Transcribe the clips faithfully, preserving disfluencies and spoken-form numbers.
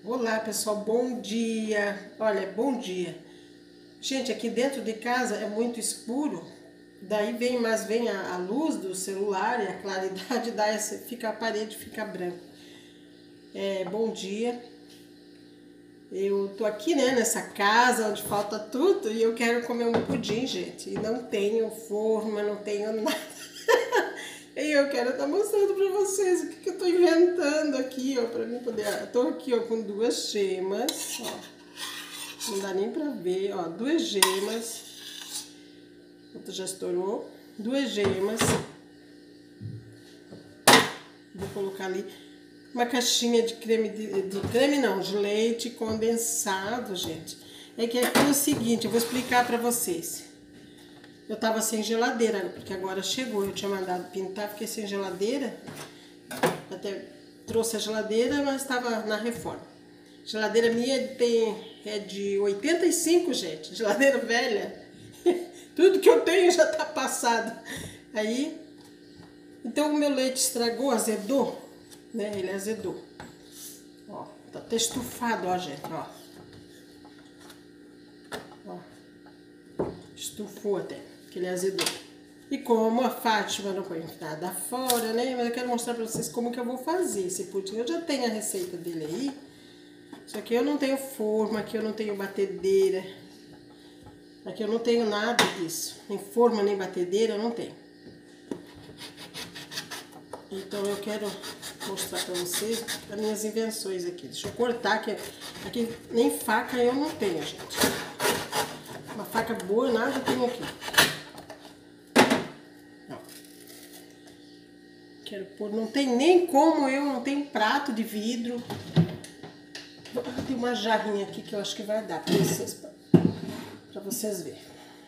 Olá pessoal, bom dia. Olha, bom dia. Gente, aqui dentro de casa é muito escuro, daí vem, mas vem a, a luz do celular e a claridade dá essa, fica a parede fica branca. É, bom dia. Eu tô aqui, né, nessa casa onde falta tudo e eu quero comer um pudim, gente. E não tenho forma, não tenho nada. E eu quero estar mostrando pra vocês o que, que eu tô inventando aqui, ó, pra mim poder... Eu tô aqui, ó, com duas gemas, ó. Não dá nem pra ver, ó, duas gemas. Outra já estourou. Duas gemas. Vou colocar ali uma caixinha de creme, de, de creme não, de leite condensado, gente. É que aqui é o seguinte, eu vou explicar pra vocês. Eu tava sem geladeira, porque agora chegou, eu tinha mandado pintar, fiquei sem geladeira. Até trouxe a geladeira, mas estava na reforma. Geladeira minha tem, é de oitenta e cinco, gente, geladeira velha. Tudo que eu tenho já tá passado. Aí, então o meu leite estragou, azedou, né, ele azedou. Ó, tá até estufado, ó, gente, ó. Ó, estufou até. Que ele azedou. E como a Fátima não põe nada fora, né? Mas eu quero mostrar pra vocês como que eu vou fazer esse pudim. Eu já tenho a receita dele aí. Só que eu não tenho forma, aqui eu não tenho batedeira. Aqui eu não tenho nada disso. Nem forma, nem batedeira, eu não tenho. Então eu quero mostrar pra vocês as minhas invenções aqui. Deixa eu cortar, que aqui nem faca eu não tenho, gente. Uma faca boa, nada eu tenho aqui. Quero pôr, não tem nem como eu, não tenho prato de vidro. Tem uma jarrinha aqui que eu acho que vai dar pra vocês, pra vocês verem.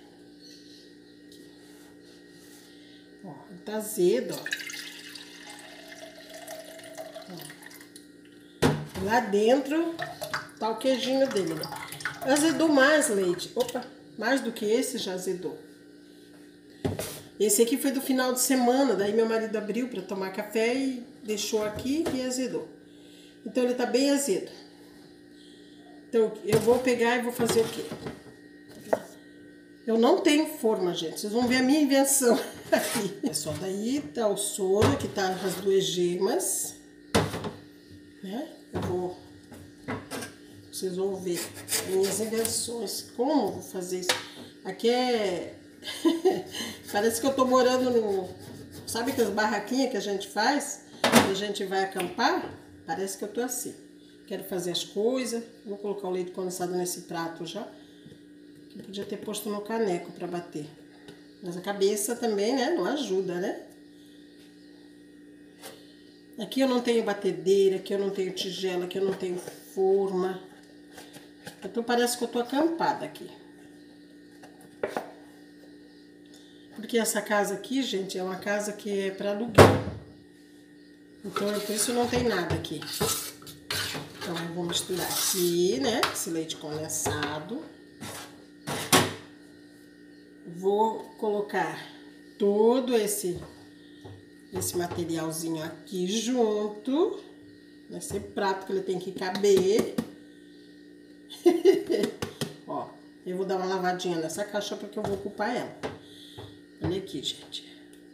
Ó, tá azedo, ó. ó. Lá dentro tá o queijinho dele, né? Azedou mais leite. Opa, mais do que esse já azedou. Esse aqui foi do final de semana, daí meu marido abriu para tomar café e deixou aqui e azedou. Então ele tá bem azedo. Então eu vou pegar e vou fazer o quê? Eu não tenho forma, gente. Vocês vão ver a minha invenção aqui. Pessoal, daí tá o soro, que tá as duas gemas, né? Eu vou... Vocês vão ver minhas invenções. Como eu vou fazer isso? Aqui é... Parece que eu tô morando no... Sabe aquelas barraquinhas que a gente faz? Que a gente vai acampar? Parece que eu tô assim. Quero fazer as coisas. Vou colocar o leite condensado nesse prato já. Que eu podia ter posto no caneco pra bater. Mas a cabeça também, né? Não ajuda, né? Aqui eu não tenho batedeira, aqui eu não tenho tigela, aqui eu não tenho forma. Então parece que eu tô acampada aqui. Porque essa casa aqui, gente, é uma casa que é para aluguel. Então, por isso não tem nada aqui. Então, eu vou misturar aqui, né, esse leite condensado. Vou colocar todo esse, esse materialzinho aqui junto. Nesse prato que ele tem que caber. Ó, eu vou dar uma lavadinha nessa caixa porque eu vou ocupar ela. Olha aqui, gente.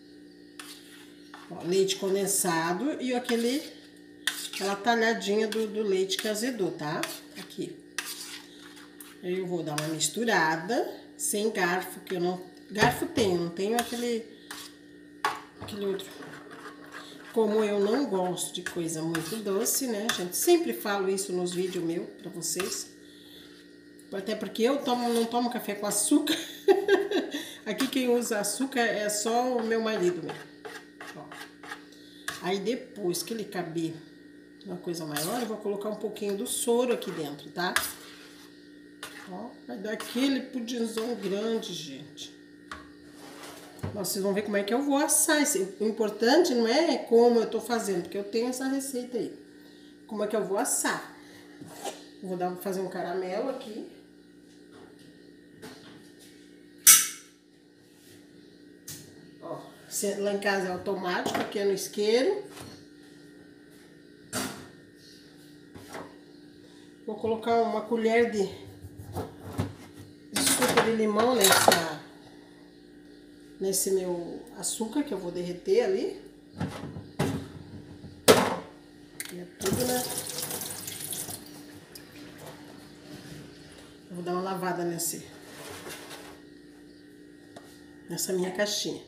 Ó, leite condensado e aquele, aquela talhadinha do, do leite que azedou, tá? Aqui. Aí eu vou dar uma misturada, sem garfo, que eu não... Garfo tenho, não tenho aquele... Aquele outro. Como eu não gosto de coisa muito doce, né, gente? Sempre falo isso nos vídeos meus pra vocês. Até porque eu tomo, não tomo café com açúcar. Aqui quem usa açúcar é só o meu marido mesmo. Ó. Aí depois que ele caber uma coisa maior, eu vou colocar um pouquinho do soro aqui dentro, tá? Ó, vai dar aquele pudinzão grande, gente. Ó, vocês vão ver como é que eu vou assar. O importante não é como eu tô fazendo, porque eu tenho essa receita aí. Como é que eu vou assar? Eu vou dar, fazer um caramelo aqui. Lá em casa é automático, aqui é no isqueiro. Vou colocar uma colher de, de suco de limão nessa, nesse meu açúcar que eu vou derreter ali. E é tudo, né? Eu vou dar uma lavada nesse, nessa minha caixinha.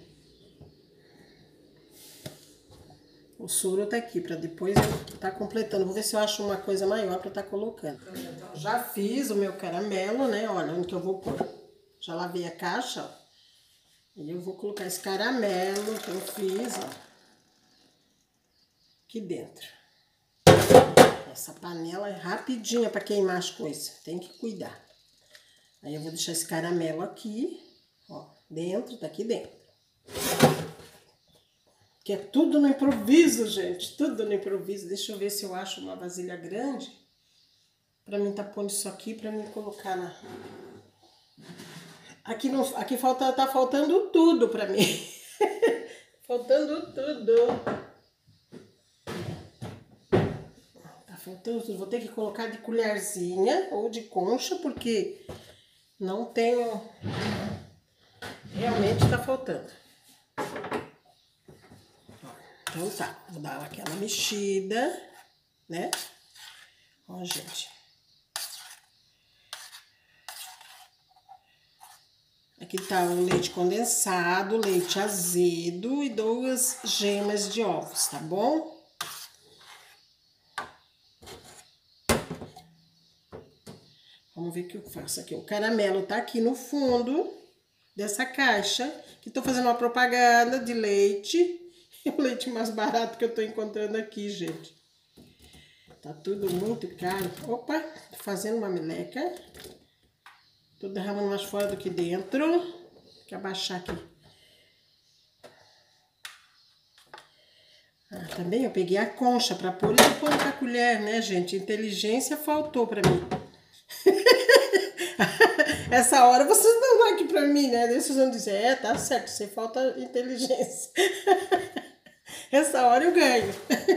O soro tá aqui, para depois eu tá completando. Vou ver se eu acho uma coisa maior para tá colocando. Então, já fiz o meu caramelo, né? Olha onde que eu vou pôr. Já lavei a caixa, ó. E eu vou colocar esse caramelo que eu fiz, ó, aqui dentro. Essa panela é rapidinha para queimar as coisas. Tem que cuidar. Aí eu vou deixar esse caramelo aqui, ó, dentro, tá aqui dentro. Que é tudo no improviso, gente. Tudo no improviso. Deixa eu ver se eu acho uma vasilha grande. Pra mim tá pondo isso aqui, pra mim colocar na... Aqui, não, aqui falta, tá faltando tudo pra mim. Faltando tudo. Tá faltando tudo. Vou ter que colocar de colherzinha ou de concha, porque não tenho... Realmente tá faltando. Então tá, vou dar aquela mexida, né? Ó, gente. Aqui tá o leite condensado, leite azedo e duas gemas de ovos, tá bom? Vamos ver o que eu faço aqui. O caramelo tá aqui no fundo dessa caixa, que tô fazendo uma propaganda de leite. O leite mais barato que eu tô encontrando aqui, gente. Tá tudo muito caro. Opa, tô fazendo uma meleca. Tô derramando mais fora do que dentro. Tem que abaixar aqui. Ah, também eu peguei a concha pra pôr e depois com a colher, né, gente? Inteligência faltou pra mim. Essa hora vocês não dão aqui pra mim, né? Daí vocês vão dizer, é, tá certo, você falta inteligência. Essa hora eu ganho.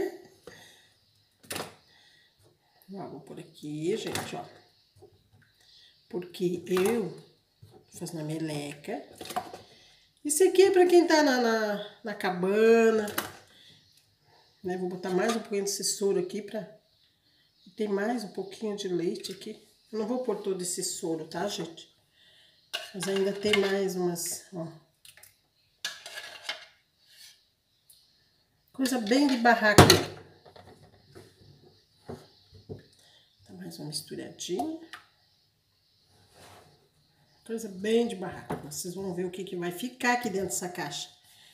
Ó, vou por aqui, gente, ó. Porque eu faço na meleca. Isso aqui é pra quem tá na, na, na cabana. Né? Vou botar mais um pouquinho desse soro aqui pra... Tem mais um pouquinho de leite aqui. Eu não vou pôr todo esse soro, tá, gente? Mas ainda tem mais umas, ó. Coisa bem de barraco. Tá mais uma misturadinha. Coisa bem de barraco. Vocês vão ver o que que vai ficar aqui dentro dessa caixa.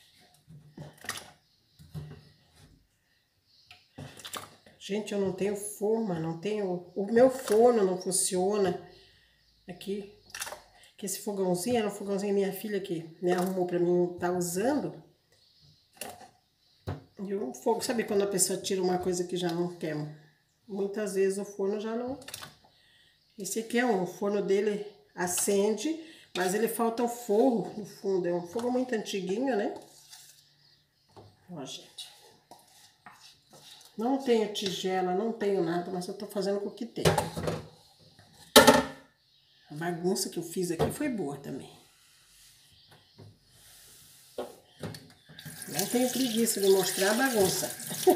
Gente, eu não tenho forma, não tenho... O meu forno não funciona aqui. Que esse fogãozinho era um fogãozinho minha filha que me arrumou pra mim estar usando. E o fogo, sabe quando a pessoa tira uma coisa que já não quer? Muitas vezes o forno já não... Esse aqui é um, o forno dele acende, mas ele falta o forro no fundo. É um fogo muito antiguinho, né? Ó, gente. Não tenho tigela, não tenho nada, mas eu tô fazendo com o que tem. A bagunça que eu fiz aqui foi boa também. Não tenho preguiça de mostrar a bagunça.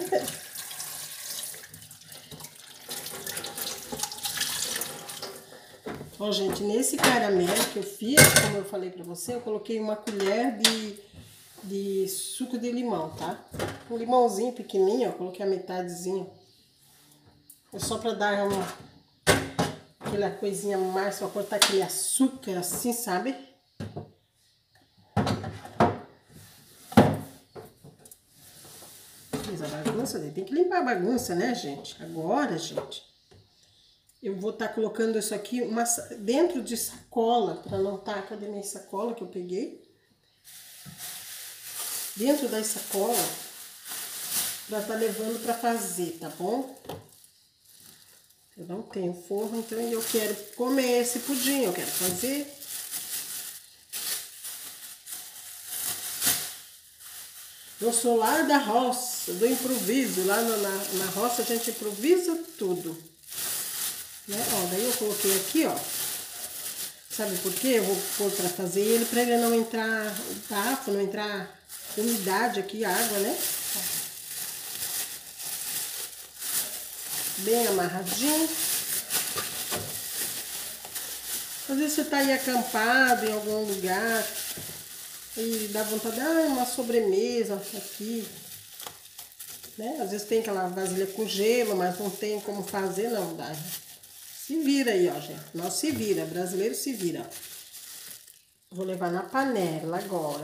Ó, gente, nesse caramelo que eu fiz, como eu falei pra você, eu coloquei uma colher de, de suco de limão, tá? Um limãozinho pequenininho, ó, coloquei a metadezinha. É só pra dar uma... aquela coisinha mais, pra cortar aquele açúcar assim, sabe? Fiz a bagunça, tem que limpar a bagunça, né, gente? Agora, gente, eu vou estar tá colocando isso aqui uma, dentro de sacola, pra não tá... Cadê minha sacola que eu peguei? Dentro das sacolas, pra estar tá levando pra fazer, tá bom? Eu não tenho forno, então eu quero comer esse pudim, eu quero fazer. Eu sou lá da roça, do improviso. Lá na, na, na roça a gente improvisa tudo. né? Ó, daí eu coloquei aqui, ó. Sabe por quê? Eu vou pôr pra fazer ele, pra ele não entrar o bafo, não entrar umidade aqui, água, né? Bem amarradinho. Às vezes você tá aí acampado em algum lugar e dá vontade de ah, uma sobremesa aqui, né? Às vezes tem aquela vasilha com gelo, mas não tem como fazer, não dá. Se vira aí, ó, gente. Nós se vira, brasileiro se vira. Vou levar na panela agora.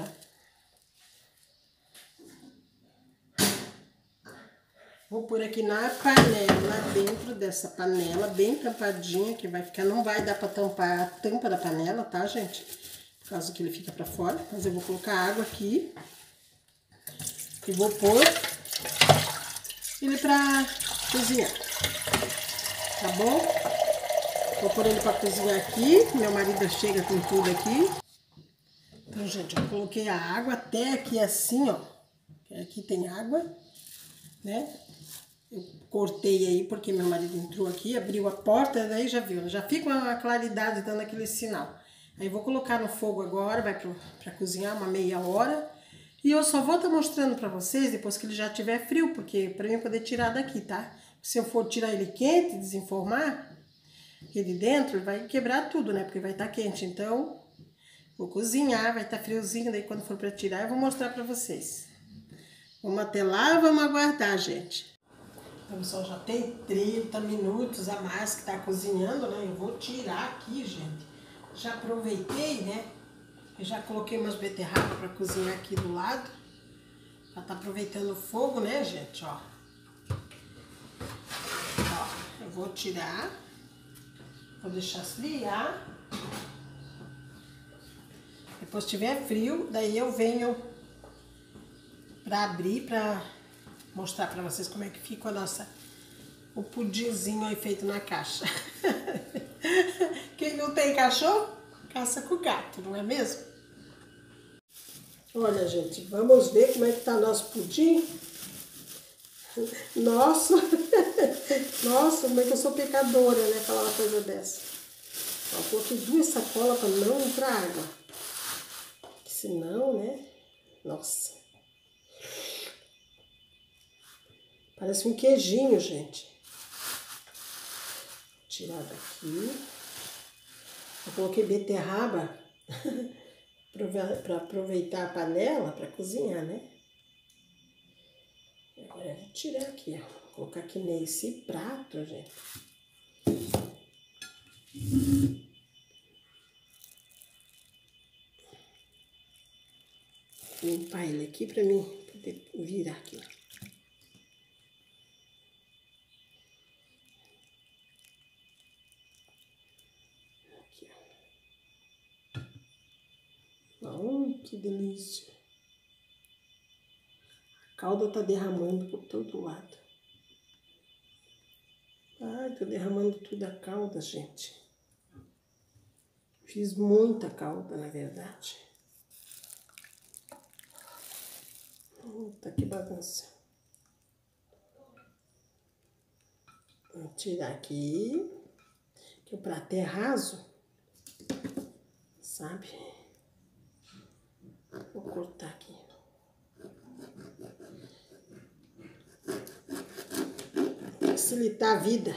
Vou pôr aqui na panela, dentro dessa panela, bem tampadinha, que vai ficar, não vai dar pra tampar a tampa da panela, tá, gente? Por causa que ele fica pra fora. Mas eu vou colocar água aqui. E vou pôr ele pra cozinhar. Tá bom? Vou pôr ele pra cozinhar aqui. Meu marido chega com tudo aqui. Então, gente, eu coloquei a água até aqui assim, ó. Aqui tem água, né? Eu cortei aí porque meu marido entrou aqui, abriu a porta, daí já viu, já fica uma claridade dando aquele sinal. Aí vou colocar no fogo agora, vai para cozinhar uma meia hora. E eu só vou estar tá mostrando para vocês depois que ele já tiver frio, porque para mim poder tirar daqui, tá? Se eu for tirar ele quente, desenformar ele dentro, vai quebrar tudo, né? Porque vai estar tá quente. Então, vou cozinhar, vai estar tá friozinho, daí quando for para tirar eu vou mostrar para vocês. Vamos até lá, vamos aguardar, gente. Então, pessoal, já tem trinta minutos a mais que tá cozinhando, né? Eu vou tirar aqui, gente. Já aproveitei, né? Eu já coloquei umas beterrabas para cozinhar aqui do lado. Já tá aproveitando o fogo, né, gente? Ó. Ó, eu vou tirar. Vou deixar esfriar. Depois que tiver frio, daí eu venho para abrir, para mostrar para vocês como é que fica a nossa, o pudinzinho aí feito na caixa. Quem não tem cachorro, caça com gato, não é mesmo? Olha, gente, vamos ver como é que tá nosso pudim. Nossa, nossa, como é que eu sou pecadora, né, falar uma coisa dessa. Ó, coloquei duas sacolas para não entrar água. Porque senão, né, nossa. Parece um queijinho, gente. Vou tirar daqui. Eu coloquei beterraba para aproveitar a panela para cozinhar, né? Agora eu vou tirar aqui, ó. Vou colocar aqui nesse prato, gente. Vou limpar ele aqui para mim poder virar aqui, ó. Ai, que delícia. A calda tá derramando por todo lado. Ai, tô derramando tudo a calda, gente. Fiz muita calda, na verdade. Puta, que bagunça. Vou tirar aqui, que o prato é raso, sabe? Vou cortar aqui. Facilitar a vida.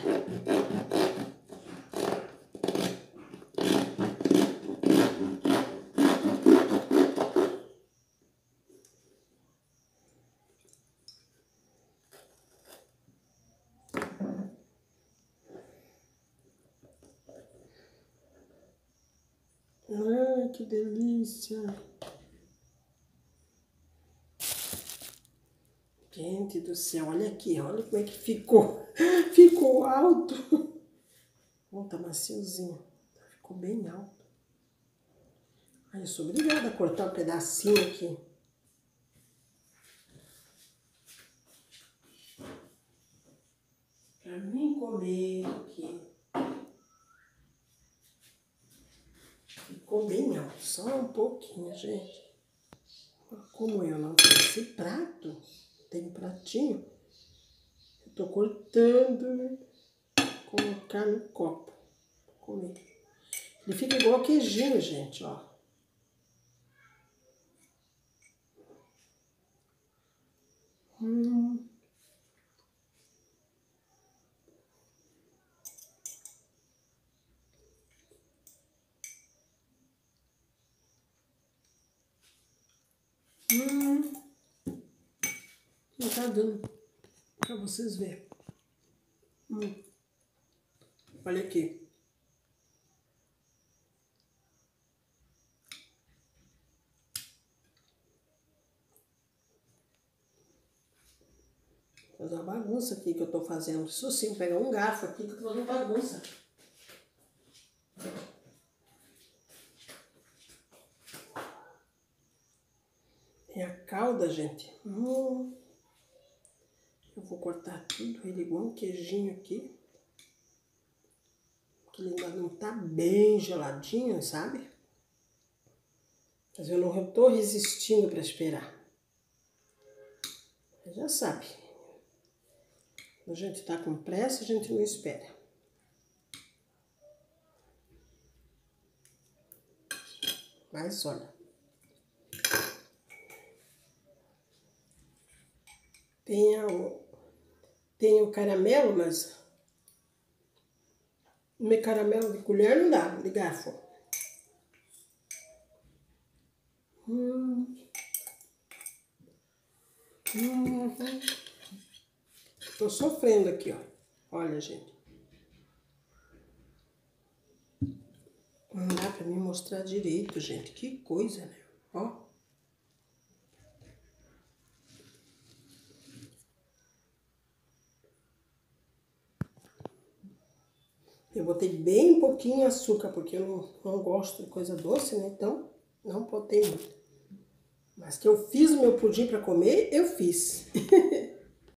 Ai, que delícia. Gente do céu, olha aqui, olha como é que ficou. Ficou alto. Bom, tá maciozinho. Ficou bem alto. Ai, eu sou obrigada a cortar um pedacinho aqui. Pra mim comer aqui. Ficou bem alto, só um pouquinho, gente. Como eu não tenho esse prato, tem pratinho, eu tô cortando colocar no copo. Comer. Ele fica igual queijinho, gente, ó. Hum. Hum. Não tá dando pra vocês verem. Hum. Olha aqui. Vou fazer uma bagunça aqui que eu tô fazendo. Isso sim, pegar um garfo aqui que eu tô fazendo bagunça. Tem a calda, gente. Hum. Eu vou cortar tudo ele igual um queijinho aqui. Porque ele ainda não tá bem geladinho, sabe? Mas eu não tô resistindo para esperar. Você já sabe. Quando a gente tá com pressa, a gente não espera. Mas olha. Tem o, tem o caramelo, mas comer caramelo de colher não dá, de garfo. Hum. Hum. Tô sofrendo aqui, ó. Olha, gente. Não dá pra me mostrar direito, gente. Que coisa, né? Ó. Eu botei bem pouquinho açúcar, porque eu não, não gosto de coisa doce, né? Então, não botei muito. Mas que eu fiz o meu pudim pra comer, eu fiz.